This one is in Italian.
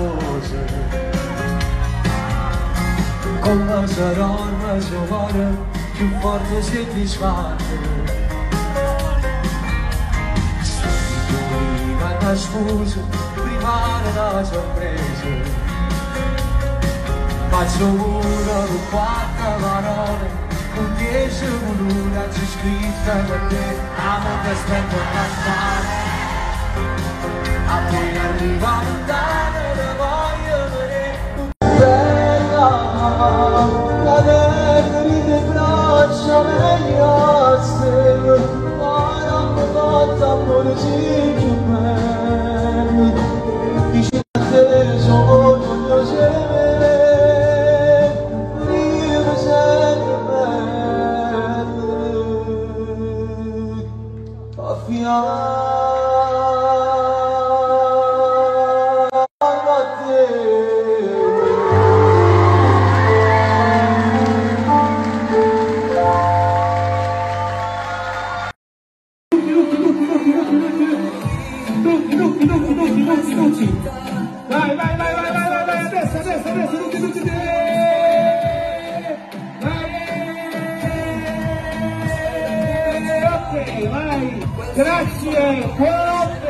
spose. Come sarò il mio cuore più forte se ti sfate. Se mi scusa, prima da sorpresa. Faccio una con 4 parole, con 10 volute c'è scritta per te. Amo che aspetto a cantare, appena arriva a lontano la voglio vedere. Bella, la terra di te braccia meglio se, ma non mi fatta amore più bello. Dici a te sono io se vai, adesso, tutti. Vai, ok, vai, grazie, buon